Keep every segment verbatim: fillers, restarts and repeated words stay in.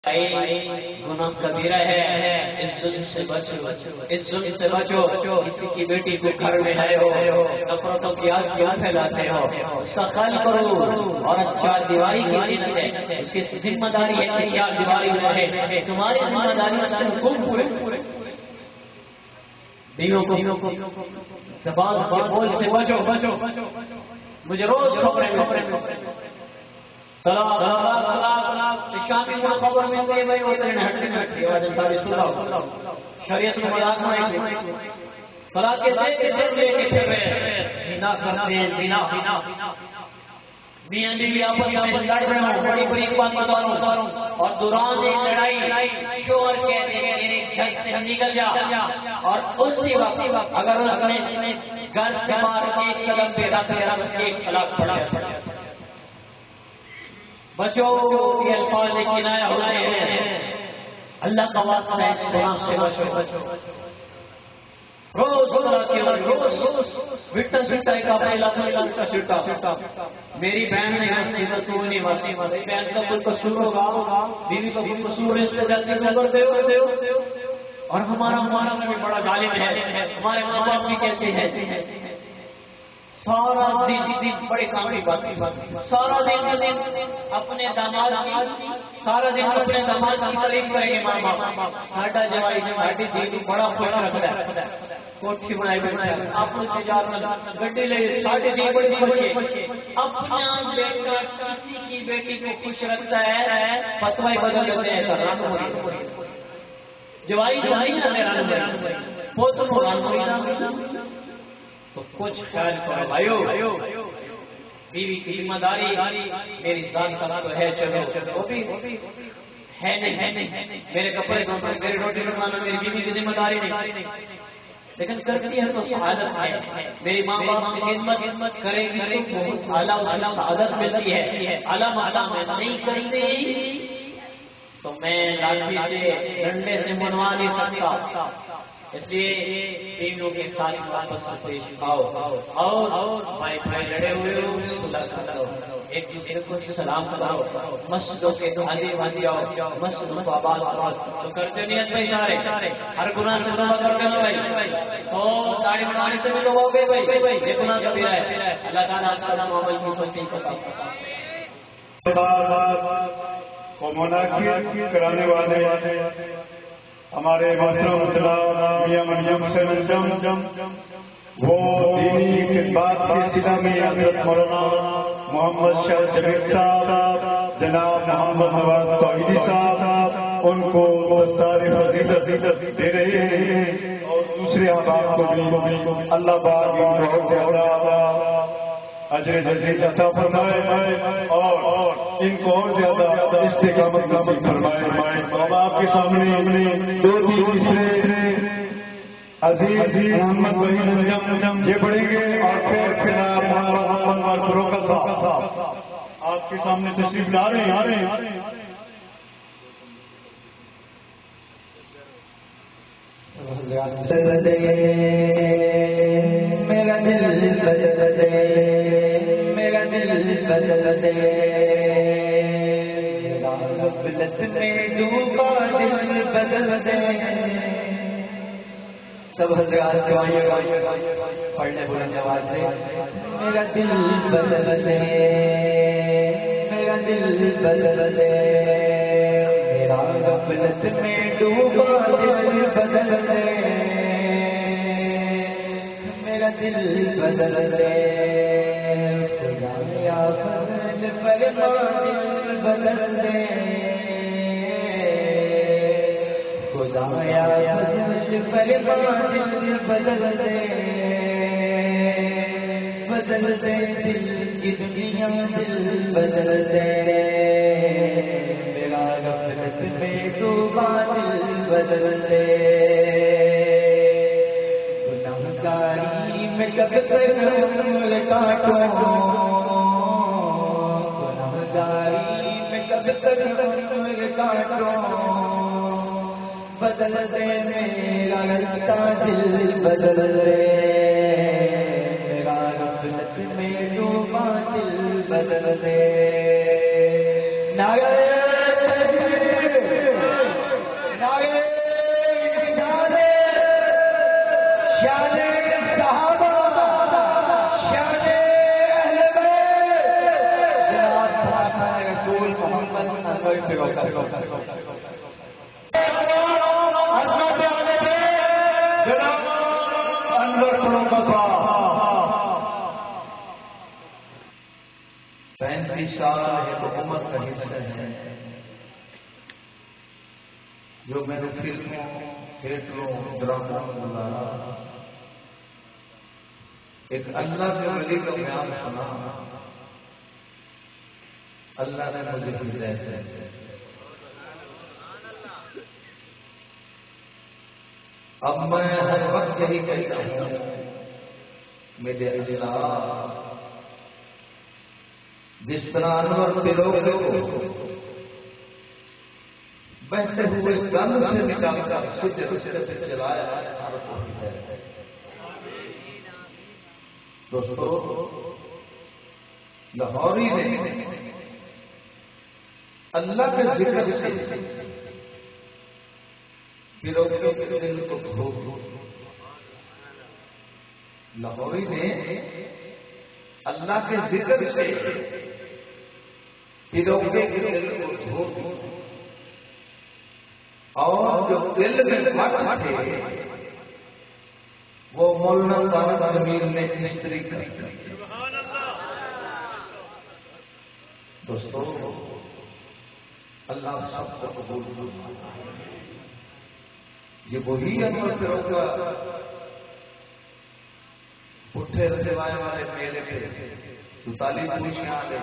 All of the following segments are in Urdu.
گناہ کبیرہ ہے، اس ظلم سے بچو، اس ظلم سے بچو۔ کسی کی بیٹی کو گھر میں لائے ہو، نفرتوں کی آگ کیوں پھیلاتے ہو؟ اس کا خیال کرو، اور چار دیواری کی زینت ہے، اس کی ذمہ داری ہے کہ چار دیواری میں رہے، تمہاری ذمہ داری اس کے حقوق پورے۔ بیویوں کو زبان کے بول سے بچو، مجھے روز خبریں طلاق طلاق طلاق شامی کو خبر مل گئی بھائی وہ تیرے ہٹنے میں ہٹتی ہے ساری سناؤ شریعت میں مذاق نہیں طلاق کے دے کے دے کے پھر رہے زنا کرتے ہیں زنا میاں بیوی آپس میں لڑ رہے ہوں بڑی بڑی بات بتاؤں اور دوران ایک لڑائی شوہر کہتے ہیں میرے گھر سے نکل جا اور اسی وقت اگر اس نے گھر سے باہر ایک قدم پہ رکھ رکھ ایک طلاق پڑا بچو یہ الفاظ کنایا ہوتے ہیں اللہ کا واسطہ ہے اس گناہ سے بچو روز روز وٹا سٹا ایک اپنے علاقے کا سٹا میری بہن نے ہنسی تو نہیں ہنسی ہنسی بہن کا کوئی قصور ہوگا بیوی کا کوئی قصور ہے اس پہ جلدی نظر دے اور ہمارا ہمارا میں بڑا ظالم ہے ہمارے ماں باپ بھی کہتے ہیں سارا دن بڑے کام کی بات سارا دن اپنے داماد سارا دن اپنے داماد کی تعریف کریں گے ماں باپ ساڈا جوائی ساڈی دھی بڑا خوش رکھتا ہے کوٹھی بنائی بنائی اپنے تجارت گڈی لے ساڈی دھی بڑی خوش ہے اپنا بیٹا کسی کی بیٹی کو خوش رکھتا ہے فتوی بدل دیتے ہیں جوائی جوائی نہ میرا پوتوں کو ران تو کچھ خیال کرو بھائیو بیوی کی ذمہ داری میری ذات کا تو ہے چلو وہ بھی ہے نہیں میرے کپڑے دھونا میری روٹی بنانا میری بیوی کی ذمہ داری نہیں لیکن کرتی ہے تو سعادت ہے میری ماں باپ کی خدمت کرے گی تو بہت اعلیٰ اعلیٰ سعادت ملتی ہے اعلیٰ اعلیٰ میں نہیں کرتے تو میں لاٹھی سے ڈنڈے سے منوا نہیں سکتا اس لیے بیویوں کے ساتھ واپس سے پیش آؤ اور بھائی بھائی لڑے ہوئے ہو صلح کرو ایک دوسرے کو سلام کرو مسجدوں کے دعائیں باندھی آؤ مسجدوں کو آباد کرو تو کرتے نیت بھائی سارے ہر گناہ سے توبہ کرتے ہو بھائی تو داڑھی بنانے سے بھی توبہ ہو گئی بھائی یہ گناہ کبیرہ ہے اللہ تعالیٰ السلام علیکم توفیق عطا کو منعقد کرانے والے ہمارے محترم میاں مریم حسین جم وہ دینی خدمات کے سلسلے میں حضرت مولانا محمد شاہ شبیر صاحب جناب محمد نواز توحیدی صاحب ان کو دستار فضیلت دے رہے ہیں اور دوسرے احباب کو بھی اللہ پاک بہت زیادہ اجر جزیل عطا فرمائے اور ان کو اور زیادہ استقامت نصیب فرمائے اب آپ کے سامنے دو تین تیسرے عزیز محمد وحید یہ پڑھیں گے اور پھر پھر آپ محمد محمد فروخت صاحب آپ کے سامنے تشریف لا رہے ہیں میرا دل بدل دے میرا دل بدل دے غفلت میں ڈوبا دل بدل دے سب حضرات دعائیں پڑھنے بلند آواز سے میرا دل بدل دے میرا دل بدل دے میرا غفلت میں ڈوبا دل بدل دے میرا دل بدل دے خدا یا فضل فرما دل بدل دے خدا یا فضل فرما دل بدل دے بدل دے دل کی دنیا دل بدل دے میرا غفلت میں ڈوبا دل بدل دے گناہگاری میں کب تک عمر کاٹوں گناہگاری میں کب تک عمر کاٹوں بدل دے میرا رشتہ دل بدل دے میرا غفلت میں ڈوبا دل بدل دے نعرہ تکبیر پینتیس سال ہے تو عمر کا حصہ ہے جو میں نے فلموں تھیٹروں ڈراموں بنایا. ایک اللہ کے ولی کا بیان سنا, اللہ نے مجھے ہدایت دی. اب میں ہر وقت یہی کہتا ہوں میرے اللہ جس طرح انور دلوں کو بہتے ہوئے گند سے نکال کر سیدھے رستے سے چلایا ہر کو ہدایت ہے. دوستو لاہوری نے اللہ کے ذکر سے پیروکے کے دل کو دھو. لاہوری نے اللہ کے ذکر سے پیروکے کے دل کو دھو اور جو دل میں مٹ تھے وہ مولانا دانا زمین میں استری کر دی. دوستو اللہ سب کو قبول فرمائے. یہ وہی انور پیروں کا پٹھے روائے والے میلے تھے جو تعلیم پوچھنے والے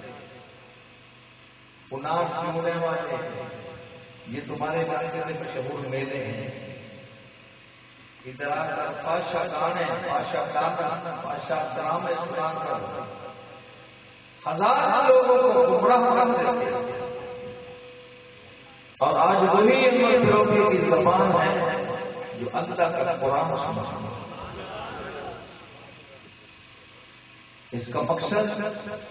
اناس ہونے والے. یہ تمہارے علاقے کے مشہور میلے ہیں. ادھر آ کر پاشا گانے پاشا گانا پاشا ڈرام سنا کر ہزار لوگوں کو گمراہ کر دیتے ہیں. اور آج وہی انور پیروں کی زبان ہے جو اللہ کا قرآن سمجھتا. اس کا مقصد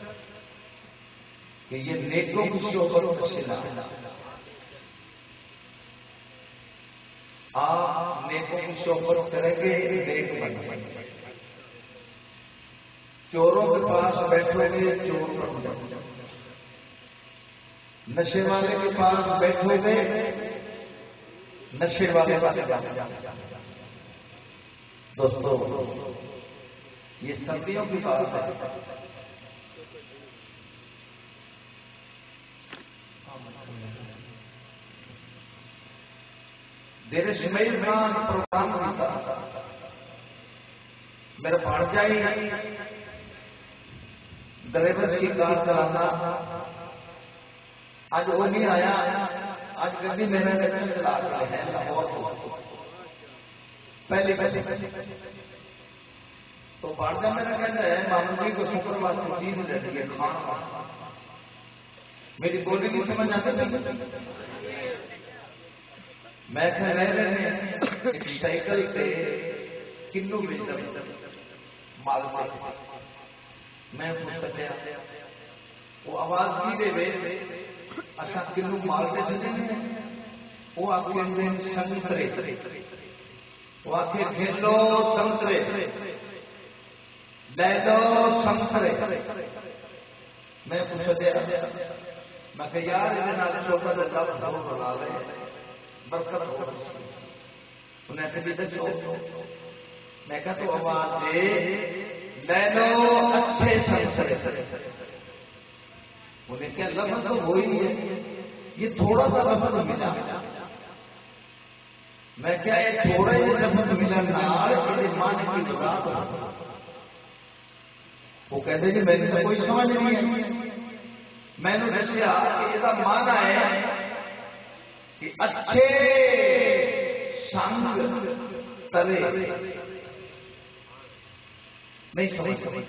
کہ یہ نیکوں کی صحبت سے لانا. آپ نیکوں کی صحبت کریں گے نیک بن جائیں گے. چوروں کے پاس بیٹھو گے چور بن جائیں گے. نشے والے کے پاس بیٹھو گے نشے والے بن جائیں گے. دوستو یہ سردیوں کی بات ہے. دیر شمیر خان پروگرام کرتا میرا بھانجا ہی ڈرائیور کی کار چلانا. آج وہ نہیں آیا. آج گڈی میرے بچے چلا رہے ہیں لاہور کو. پہلی پہلی تو بھانجا میرا کہتا ہے ماموں جی کو شکر واسطے چیز رہتی ہے کھانا. میری بولی نہیں سمجھ آتی. میں رہ رہے ایک سائیکل پہ کنو بیچتا مال مال. میں پوچھ سکیا وہ آواز کی دے وے اچھا کنو مال پہ چلے ہیں. وہ آپ کے اندر سنترے وہ آپ کے گھر لو سنترے لے لو سنترے. میں پوچھ دیا میں کہ یار یہ چھوٹا جا ضرور بنا لے برکت ہو. انہیں کبھی دسو میں کہا تو آواز دے لے لو اچھے سنترے. انہیں کیا لفظ تو وہی ہے. یہ تھوڑا سا لفظ ملا. میں کیا یہ تھوڑا ہی لفظ ملا نہ مانے کی بات. وہ کہتے کہ میں نے تو کوئی سمجھ نہیں ہے. میں نے دسیا کہ یہ مانا ہے کہ اچھے سنگ تلے نہیں سمجھ.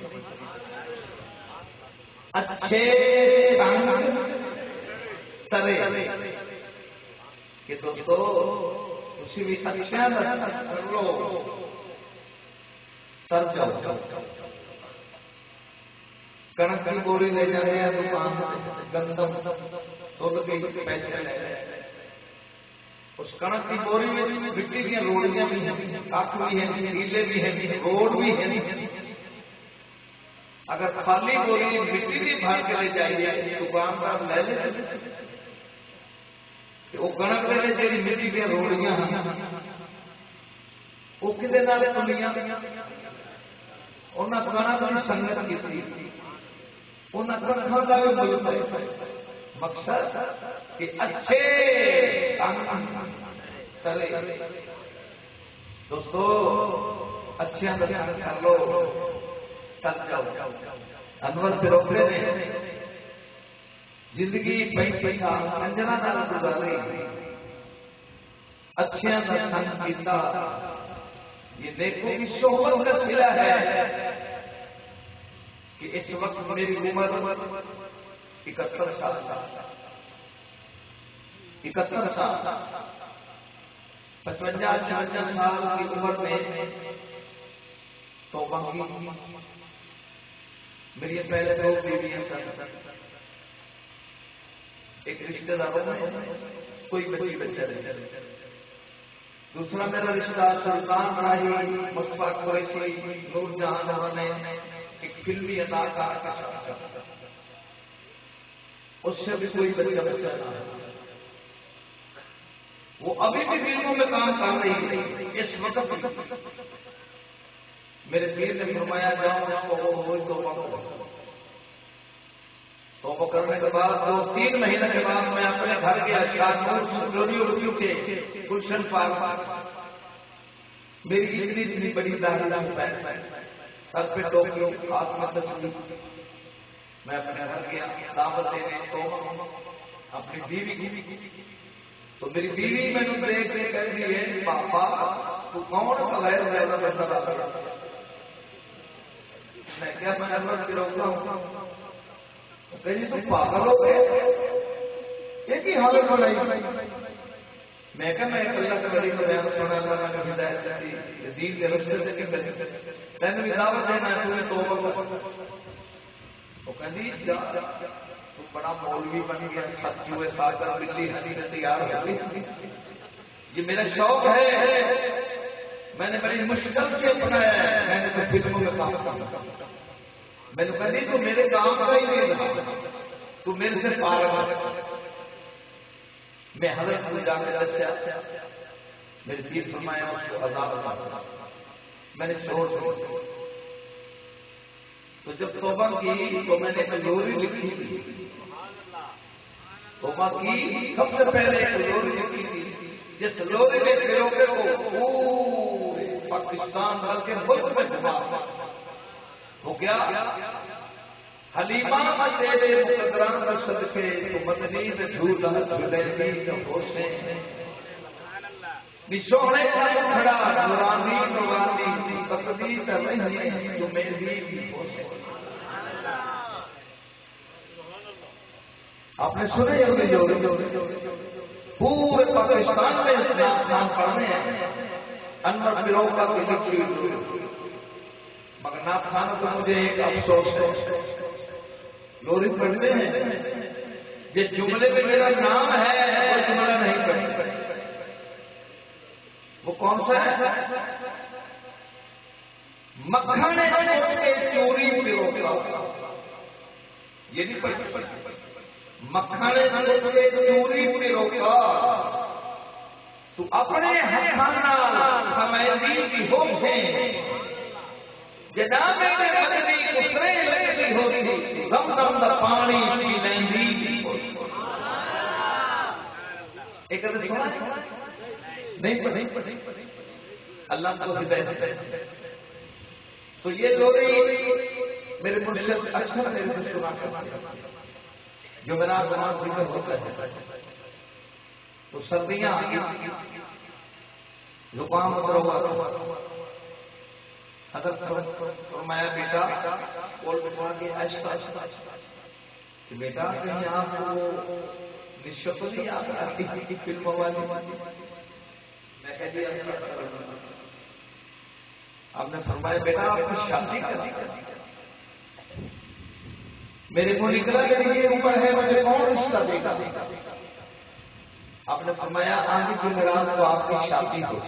اچھے سنگ تلے کہ دوستو اسی بھی اچھا کر لو تر جاؤ. کنک کی بوری لے جا رہے ہیں دکان گندم تو پیسے لے رہے ہیں. اس کنک کی بوری میں مٹی کی روڑیاں بھی ہیں کاک بھی ہیں نیلے بھی ہیں روڈ بھی ہیں. اگر خالی بوری مٹی بھی بھر کے لے جائیے دکاندار لے لے وہ کڑک دے جی مٹی دیا روڑیاں وہ کدے نال تلیاں انہیں کڑک کی سنگت کی انہیں کڑکوں کا بھی ملک ہے مقصد کہ اچھے چلے دوستو اچھے درشن کر لو چل جاؤ انور فروغے نے زندگی پینتی سال انجنا نال گزاری اچھے درشن کیتا یہ دیکھو کہ صحبت کا صلہ ہے کہ اس وقت میری عمر اکہتر سال اکہتر سال پچپنجا چھپنجا سال کی عمر میں توبہ کی میری پہلے دو بیویاں ایک رشتہ داروں میں کوئی بچی بچہ نہیں دوسرا میرا رشتہ سلطان راہی مصطفیٰ قریشی نور جہاں نے ایک فلمی اداکار کا ساتھ اس سے بھی کوئی بچہ بچہ نہ وہ ابھی بھی فلموں میں کام کر رہی ہے اس وقت میرے پیر نے فرمایا جاؤ توبہ کرنے کے بعد دو تین مہینے کے بعد میں اپنے گھر گیا شاہجہاں کے گلشن پارک میری اتنی اتنی بڑی داڑھی سر پہ ٹوپی ہاتھ میں تصویر میں اپنے گھر گیا دعوت دینے توبہ اپنی بیوی کی تو میری بیوی میں نے دیکھ کے کہہ دی ہے پاپا تو کون بغیر پیدا کرتا رہا میں کیا میں انور کی روکتا ہوں کہیں تو پاگل ہو گئے ایک ہی حالت بنائی میں کہا میں اللہ کے ولی کو بیان سنا اللہ نے ہدایت دی دین کے راستے سے نکل میں نے بھی دعوت دینا ہے تمہیں توبہ کر وہ کہندی جا تو بڑا مولوی بن گیا سچی ہوئے ساتھ کر بلی ہری نے تیار ہو گئی یہ میرا شوق ہے میں نے بڑی مشکل سے اپنایا ہے میں نے تو فلموں میں کام کرنا میں نے کہا تو میرے کام کا ہی نہیں رہا تو میرے سے پارا میں حضرت کو جا کے دسیا میرے پیر فرمایا اس کو عذاب عذاب میں نے چھوڑ دیا تو جب توبہ کی تو میں نے ایک لوری لکھی تھی توبہ کی سب سے پہلے ایک لوری لکھی تھی جس لوری نے پیروکے کو پورے پاکستان بلکہ ملک میں گھما وہ کیا حلیمہ تیرے مقدران پر صدقے تو مدنی میں جھوٹا جھلینی جو ہوشے نشوڑے کا کھڑا نورانی نورانی بکدی کر رہی ہے جو میری بھی ہوشے آپ نے سنے ہوئے جو پورے پاکستان میں نام پڑھنے ہیں انور فروغ کا بھی لکھی مگر نات خان کو مجھے ایک افسوس ہے لوری پڑھتے ہیں جس جملے میں میرا نام ہے وہ جملہ نہیں پڑھتے وہ کون سا ہے مکھن چوری پیروکا یہ نہیں پڑھتے مکھن چوری پیروکا تو اپنے ہمیں کی ہوشیں جناب میں بدنی اترے لگتی ہوتی غم غم دا پانی پی لینی ایک ادھر سنا نہیں پڑھ اللہ کو ہدایت دے تو یہ لوری میرے مرشد اکثر میرے سے سنا کرتے جو میرا زمان ذکر ہوتا ہے تو سردیاں آگی زکام ہوا اگر فرمایا بیٹا بول بٹوا کے آہستہ آہستہ کہ بیٹا کہیں آپ کو نشت نہیں آپ آتی کی فلم والی میں کہہ دیا آپ نے فرمایا بیٹا آپ کی شادی کرنی میرے کو نکلا کہ یہ اوپر ہے مجھے کون رشتہ دے گا آپ نے فرمایا آگے جمعرات کو آپ کی شادی ہو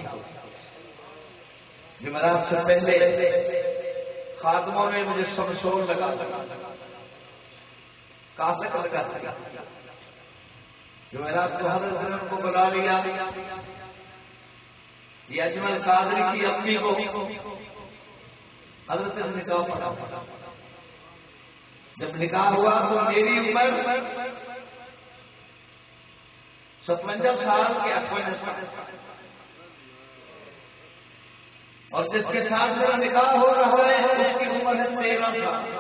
جمعرات سے پہلے خادموں نے مجھے شمشور لگا کہاں تک لگا جمعرات کو حضرت نے ان کو بلا لیا. یہ اجمل قادری کی اپنی کو حضرت نے نکاح پڑھا. جب نکاح ہوا تو میری عمر ستوجا سال کے اٹھوجا سال اور جس کے ساتھ میرا نکاح ہو رہا ہے اس کی عمر ہے تیرہ سال.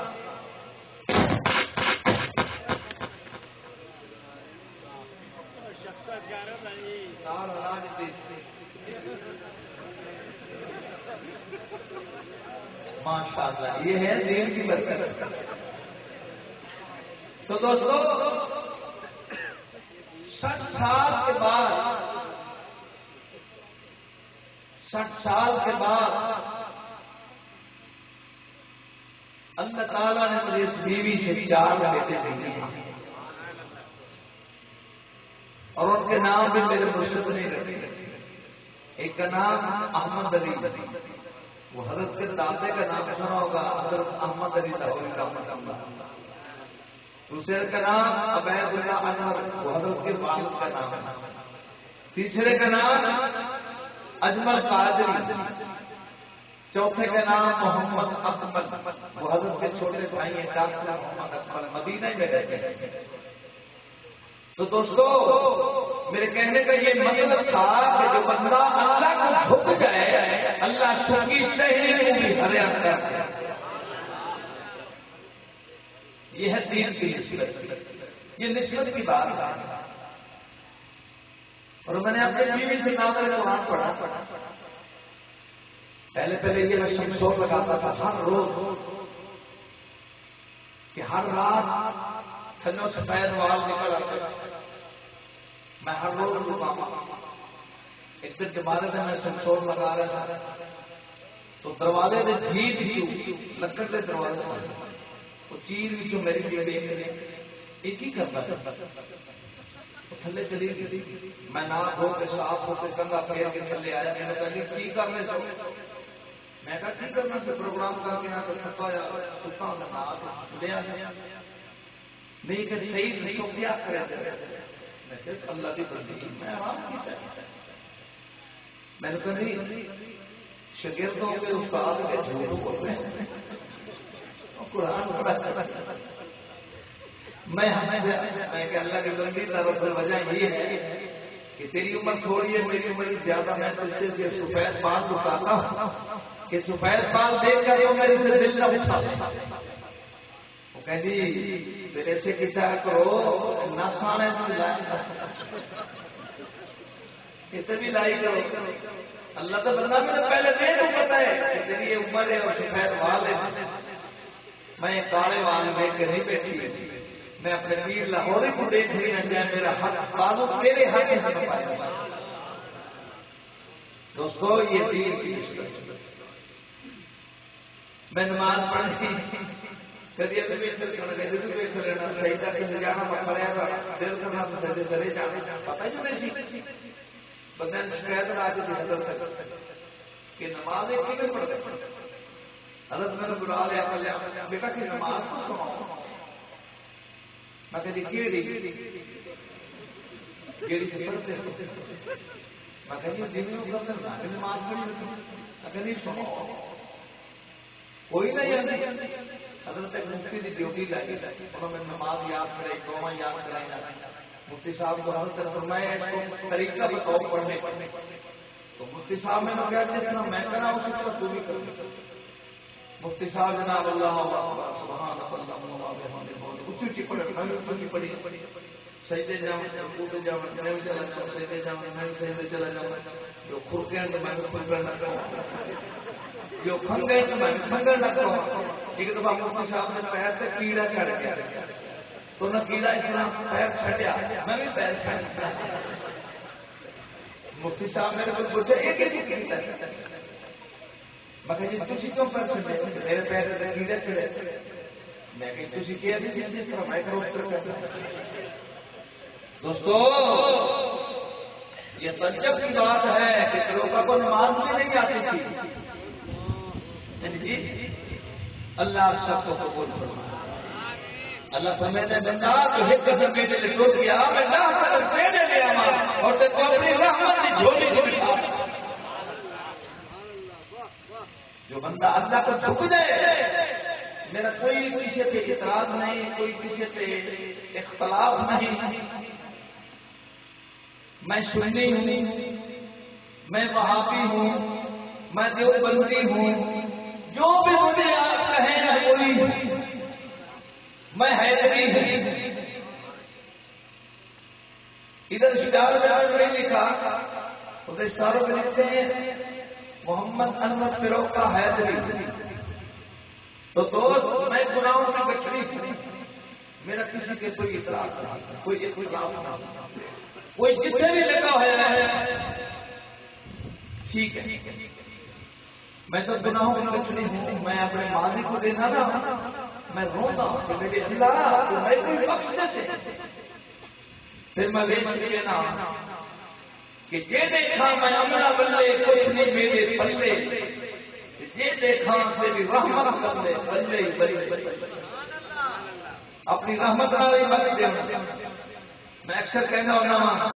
ماشاء اللہ یہ ہے دین کی برکت. تو دوستو سٹھ سال کے بعد سٹھ سال کے بعد اللہ تعالیٰ نے مجھے اس بیوی سے چار بیٹے دیے اور ان کے نام بھی میرے مرشد نے رکھے. ایک کا نام احمد علی، وہ حضرت کے دادے کا نام سنا ہوگا، حضرت احمد علی لاہوری رحمۃ اللہ. دوسرے کا نام عبید اللہ انور، وہ حضرت کے والد کا نام ہے. تیسرے کا نام اجمل قادری، چوتھے کا نام محمد اکمل، وہ حضرت کے چھوٹے بھائی ہیں ڈاکٹر محمد اکمل، مدینہ میں رہتے ہیں. تو دوستو میرے کہنے کا یہ مطلب تھا کہ جو بندہ اللہ کو جھک جائے اللہ سب کی تحریر کو بھی ہرے آتا ہے. یہ ہے دین کی نسبت، یہ نسبت کی بات ہے. اور میں نے اپنے بیوی سے نازل قرآن پڑھا. پہلے پہلے یہ میں شمشور لگاتا تھا ہر روز کہ ہر رات تھنوں سفید وال نکل آتا. میں ہر روز رکا. ایک دن جمارے میں میں شمشور لگا رہا تھا تو دروازے نے جھیل کی لکڑ کے دروازے وہ چیر بھی جو میری بیٹی ایک ہی کرتا تھا. تھلے چلی گئی. میں نہ دھو کے صاف ہو کے کنگا پھیر کے تھلے آیا. میں نے کہا کی کرنے سے میں کہا کی کرنا سے پروگرام کر کے یہاں تو چھپا یا چھپا لے آ نہیں کہ صحیح نہیں ہو کیا کرے. میں کہ اللہ کی بندی میں آرام کی. میں نے کہا نہیں شاگردوں کے استاد کے جھوٹ بول رہے ہیں قرآن پڑھا. میں میں کہ اللہ کی بندی طرف سے وجہ یہ ہے کہ تیری عمر تھوڑی ہے میری عمر زیادہ. میں تو اس سے سفید بال اٹھاتا ہوں کہ سفید بال دیکھ کر تو میری سے دل نہ اٹھا. وہ کہ جی میرے سے کیا کرو نہ کھانے اسے بھی لائی کرو. اللہ تو بندہ میں پہلے دے تو پتا ہے کہ تیری یہ عمر ہے اور سفید بال ہے. میں کالے وال دیکھ کے نہیں بیٹھی. میں اپنے پیر لاہور کو دیکھ رہی ہوں جائے میرا حق بازو تیرے حق سے پایا. دوستو یہ دین کی نسبت. میں نماز پڑھی کبھی ابھی بہتر کرنا کبھی بہتر لینا صحیح تھا کہ جانا پڑا گا دل کرنا تو چلے جانا پتہ ہی نہیں. بندے نے شکایت آ کے بہتر تک کہ نماز ایک کتنے پڑھتے. حضرت میں نے بلا لیا کر لیا بیٹا کہ نماز کو سناؤ. میں کہتی کیڑی کیڑی سے پڑھتے میں کہتی جن کرتے نماز پڑھی. میں کہتی سنو کوئی نہیں آتی. حضرت مفتی کی ڈیوٹی لائی انہوں نے نماز یاد کرائی دعا یاد کرائی. مفتی صاحب کو حضرت نے فرمایا اس کو طریقہ بتاؤ پڑھنے پڑھنے. تو مفتی صاحب نے کہا جس طرح میں کرا اسی طرح تو بھی کروں. مفتی صاحب جناب اللہ سبحان اللہ اسی اچھی پڑھی پڑھی سجدے جاؤں رکوع جاؤں میں بھی چلا جاؤں سجدے جاؤں میں بھی سجدے چلا جاؤں. جو کھر گئے تو میں بھی کھر نہ کروں. جو کھن گئے تو میں بھی کھنگر نہ کروں. ایک دفعہ مفتی صاحب نے پیر سے کیڑا چڑھ گیا تو نہ کیڑا اس طرح پیر چھٹیا میں بھی پیر چھٹ گیا. مفتی صاحب میرے کو پوچھا ایک ایک کیڑا مگر جی تھی کیوں پر چھٹے میرے پیر سے کیڑا چڑھے. میں کہ تھی کیا جس طرح میں کروں اس طرح کرتا. دوستو یہ تجب کی بات ہے کہ لوگوں کو نماز بھی نہیں آتی تھی. اللہ آپ سب کو قبول فرمائے. اللہ فرماتے ہیں بندہ تو ایک قدم میرے لیے ٹوٹ گیا میں دس قدم تیرے لے آواں اور تے تو اپنی رحمت کی جھولی کو بٹھا جو بندہ اللہ کو جھک دے میرا کوئی کسی پہ اعتراض نہیں کوئی کسی پہ اختلاف نہیں میں سنی ہوں میں وہابی ہوں میں دیوبندی ہوں جو بھی مجھے آپ کہیں نہ کوئی میں حیدری ہوں ادھر اشاروں میں نہیں لکھا ادھر اشاروں میں لکھتے ہیں محمد انور فروغ کا حیدری تو دوست میں گناہوں سے بچنی ہوں میرا کسی کے کوئی اعتراض نہیں کوئی اختلاف نہیں کوئی جتنے بھی لگا ہوا ہے ٹھیک ہے میں تو گناہوں کی بچنی ہوں میں اپنے ماضی کو دیکھا نا میں روتا ہوں کہ میرے اللہ تو میں کوئی بخش دیتے پھر میں لے چکے نا کہ یہ دیکھا میں عملہ بلے کچھ نہیں میرے پلے یہ دیکھا میری رحمت بلے بلے بلے اپنی رحمت والی بات میں اکثر کہنا ہونا